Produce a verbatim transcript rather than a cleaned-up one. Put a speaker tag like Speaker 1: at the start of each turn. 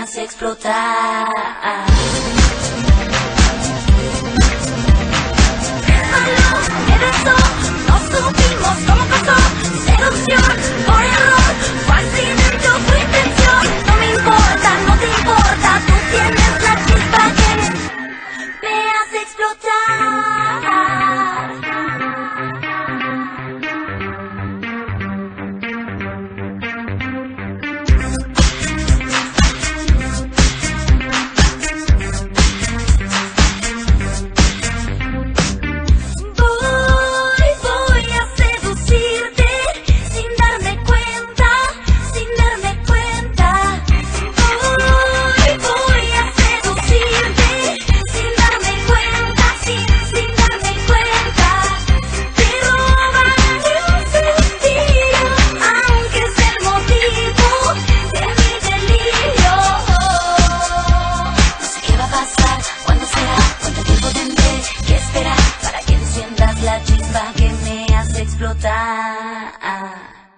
Speaker 1: hace explotar. Me besó, no supimos cómo pasó. Seducción por error, fue accidente o fue intención. No me importa, no te importa, tú tienes la chispa que me hace explotar. La chispa que me hace explotar.